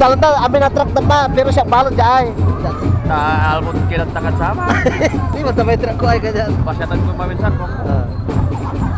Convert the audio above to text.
Talon amin na truck na pa, pero siya balon siya ay. Sa album kinantakan sama. Di ba tabay truck ko ay ganyan. Pasyatan ko paminsan ko.